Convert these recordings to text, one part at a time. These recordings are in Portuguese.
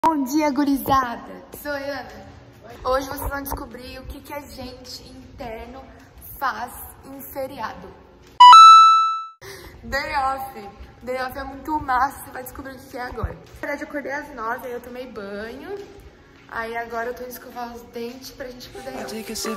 Bom dia, gurizada! Sou Ana. Hoje vocês vão descobrir o que a gente interno faz em feriado. Day off. Day off é muito massa, você vai descobrir o que é agora. Na verdade, eu acordei às 9, aí eu tomei banho. Aí agora eu tô indo escovar os dentes pra gente poder ir.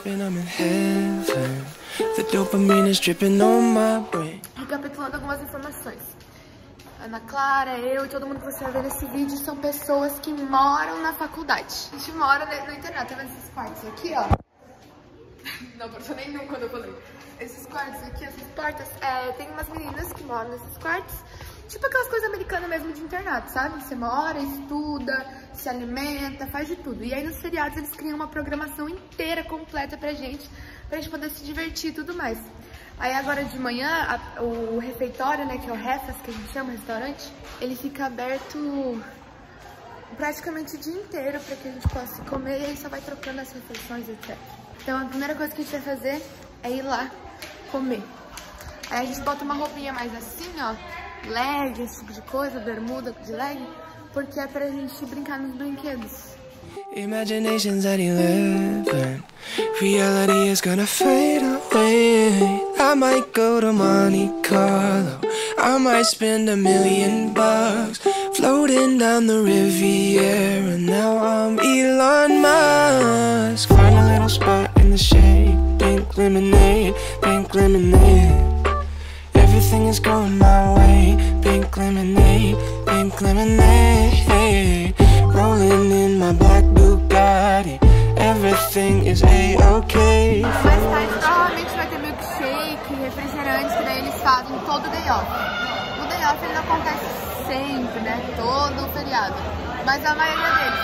Recapitulando algumas informações. Ana Clara, eu e todo mundo que você vai ver nesse vídeo são pessoas que moram na faculdade. A gente mora no internato, tá vendo esses quartos aqui, ó? Não passou nenhum quando eu falei. Esses quartos aqui, essas portas, tem umas meninas que moram nesses quartos. Tipo aquelas coisas americanas mesmo de internato, sabe? Você mora, estuda, se alimenta, faz de tudo. E aí nos feriados eles criam uma programação inteira, completa pra gente poder se divertir e tudo mais. Aí agora de manhã, o refeitório, né, que é o Refas, que a gente chama, restaurante, ele fica aberto praticamente o dia inteiro pra que a gente possa comer e aí só vai trocando as refeições, etc. Então a primeira coisa que a gente vai fazer é ir lá comer. Aí a gente bota uma roupinha mais assim, ó, leg, esse tipo de coisa, bermuda de leg, porque é pra gente brincar nos brinquedos. Imagination's at 11, reality is gonna fade away. I might go to Monte Carlo, I might spend $1 million floating down the Riviera. Now I'm Elon Musk. Find a little spot in the shade, pink lemonade, pink lemonade. Everything is going my way, pink lemonade, pink lemonade. Rolling in my black Bugatti, everything is A-OK. Mais tarde provavelmente vai ter milkshake, refrigerantes, que daí eles fazem todo o day off. O day off ele não acontece sempre, né? Todo o feriado. Mas a maioria deles.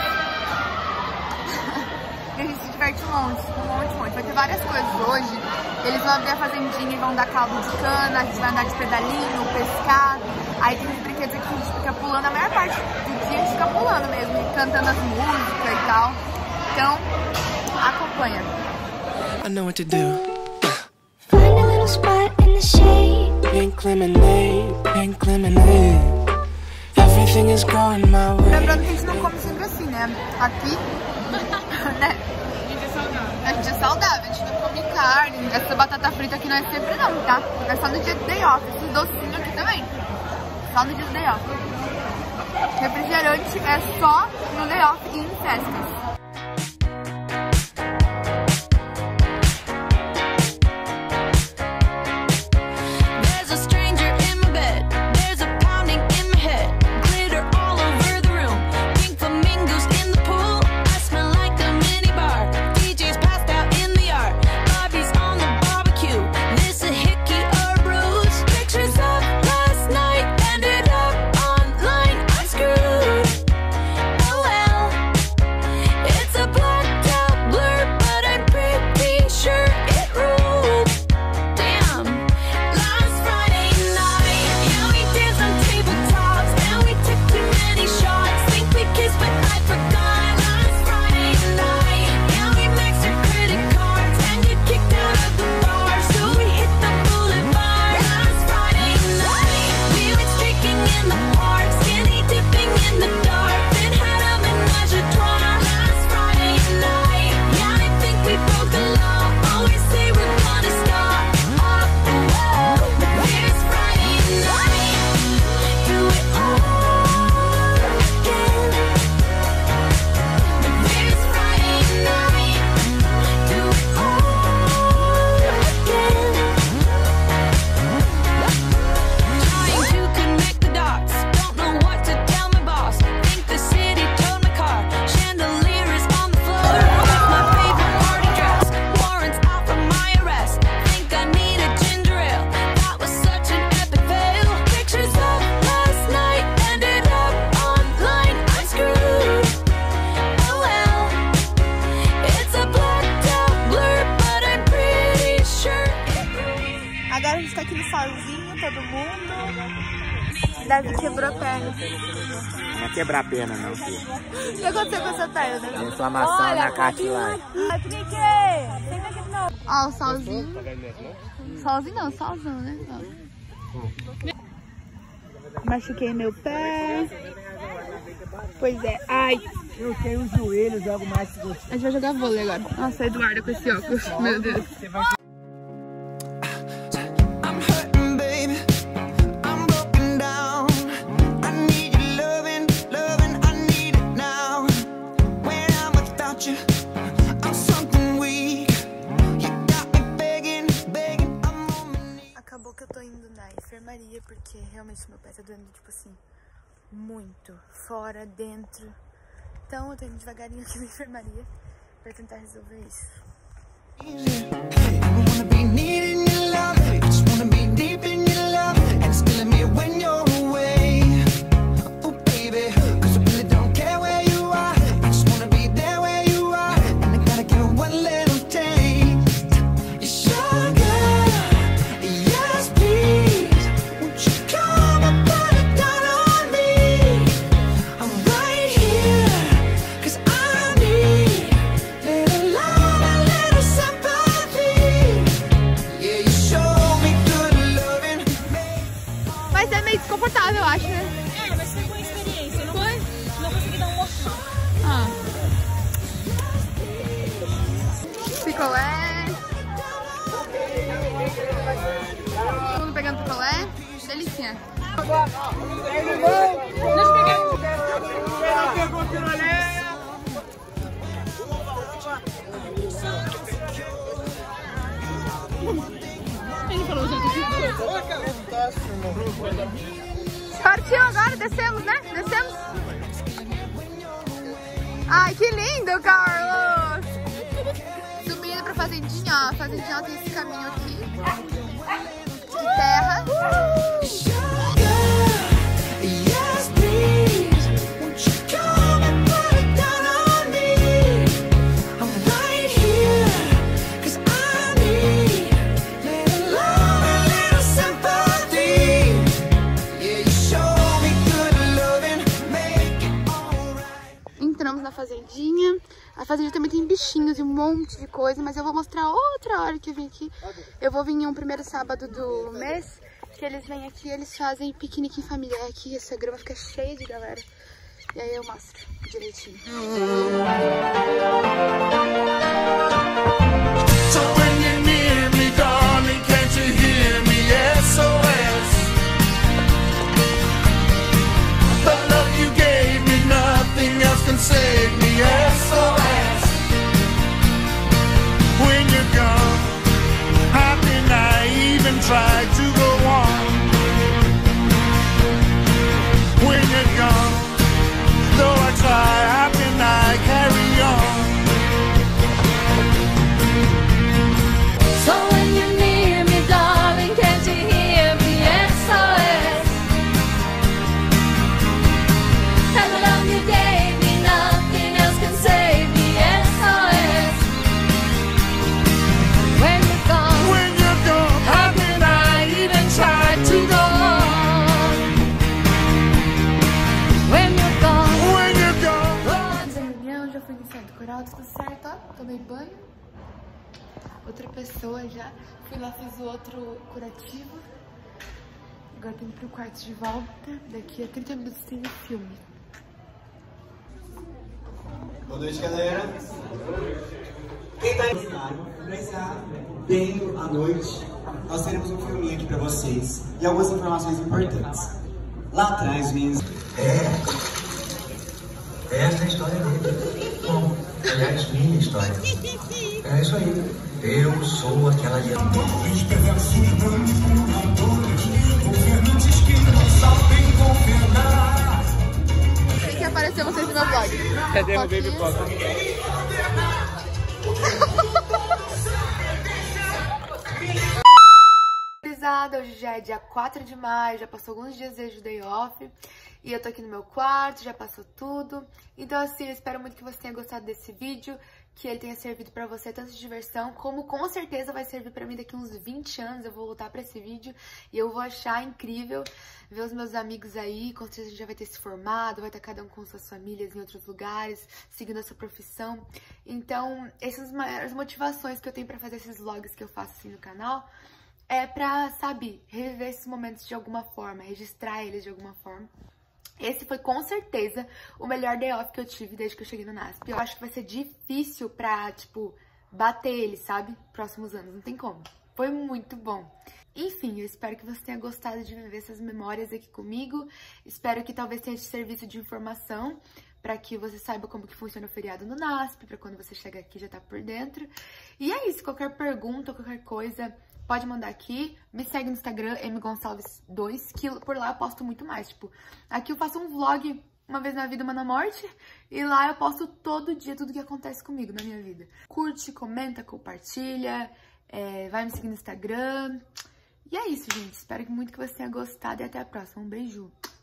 E a gente se diverte um monte. Vai ter várias coisas hoje. Eles vão abrir a fazendinha e vão dar caldo de cana, a gente vai andar de pedalinho, pescar. Aí tem os brinquedos aqui que a gente fica pulando, a maior parte do dia a gente fica pulando mesmo, e cantando as músicas e tal. Então, acompanha. I know what to do. Find a little spot in the shade. Pink lemonade, pink lemonade. Everything is going my way. Lembrando que a gente não come sempre assim, né? Aqui, né? A gente é saudável, a gente não come carne. Essa batata frita aqui não é sempre não, tá? É só no dia do day off. Esses docinhos aqui também. Só no dia do day off. Refrigerante é só no day off e em festas. Agora a gente tá aqui no solzinho, todo mundo. Davi quebrou a perna. Não é quebrar a perna não, filho. O que aconteceu com essa perna? Inflamação na cartilagem. Ó, o solzinho. Solzinho não, solzão, né? Machuquei meu pé. Pois é. Ai. Eu tenho os joelhos, jogo mais que você. A gente vai jogar vôlei agora. Nossa, Eduardo com esse óculos. Meu Deus. Acabou que eu tô indo na enfermaria porque realmente meu pé tá doendo, tipo assim, muito. Fora, dentro. Então eu tô indo devagarinho aqui na enfermaria pra tentar resolver isso. Mas é meio desconfortável, eu acho, né? É, mas foi boa experiência. Eu não consegui dar um morfão. Ah. Picolé. Todo mundo pegando picolé. Delicinha. Ele falou, gente, Partiu agora, descemos, né? Descemos. Ai, que lindo, Carlos! Subindo pra fazendinha, ó. A fazendinha tem esse caminho aqui de terra. Entramos na fazendinha. A fazendinha também tem bichinhos e um monte de coisa, mas eu vou mostrar outra hora que eu vim aqui. Eu vou vir em um primeiro sábado do mês, que eles vêm aqui e eles fazem piquenique em família. Aqui essa grama fica cheia de galera. E aí eu mostro direitinho. So when you're near me, darling, can't you hear me? SOS. The love you gave me, nothing else can save me. SOS. When you're gone, how can I even try to go on? When you're gone, though I try, how can I carry on? So when you're near me, darling, can't you hear me? SOS. And the love you gave me, nothing else can save me. SOS. When you're gone, When you're gone, how can I even try to go on? when you're gone. When you're gone. Fiz a reunião, já fui no centro coral, tudo certo, ó. Tomei banho. Outra pessoa já. Fui lá, fiz o outro curativo. Agora tô indo pro quarto de volta. Daqui a 30 minutos tem o filme. Boa noite, galera. Quem tá no cenário vai estar bem à noite. Nós teremos um filminho aqui pra vocês e algumas informações importantes. Lá atrás, meninos. Essa é a história dele. Bom, aliás, minha história. É isso aí. Eu sou aquela aliança. Tem que aparecer vocês no meu vlog. Cadê o Baby Pop? Hoje já é dia 4 de maio, já passou alguns dias desde o day off. E eu tô aqui no meu quarto, já passou tudo. Então assim, eu espero muito que você tenha gostado desse vídeo, que ele tenha servido pra você tanto de diversão, como com certeza vai servir pra mim daqui uns 20 anos. Eu vou voltar pra esse vídeo e eu vou achar incrível ver os meus amigos aí. Com certeza a gente já vai ter se formado, vai estar cada um com suas famílias em outros lugares, seguindo a sua profissão. Então, essas são as maiores motivações que eu tenho pra fazer esses vlogs que eu faço assim no canal. É pra, sabe, reviver esses momentos de alguma forma, registrar eles de alguma forma. Esse foi com certeza o melhor day off que eu tive desde que eu cheguei no NASP. Eu acho que vai ser difícil pra, tipo, bater ele, sabe? Próximos anos, não tem como. Foi muito bom. Enfim, eu espero que você tenha gostado de viver essas memórias aqui comigo. Espero que talvez tenha te servido de informação para que você saiba como que funciona o feriado no NASP, para quando você chegar aqui já tá por dentro. E é isso, qualquer pergunta, qualquer coisa, pode mandar aqui. Me segue no Instagram, mgonçalves2, que por lá eu posto muito mais. Tipo, aqui eu faço um vlog uma vez na vida, uma na morte, e lá eu posto todo dia tudo que acontece comigo na minha vida. Curte, comenta, compartilha, vai me seguir no Instagram. E é isso, gente. Espero muito que você tenha gostado e até a próxima. Um beijo!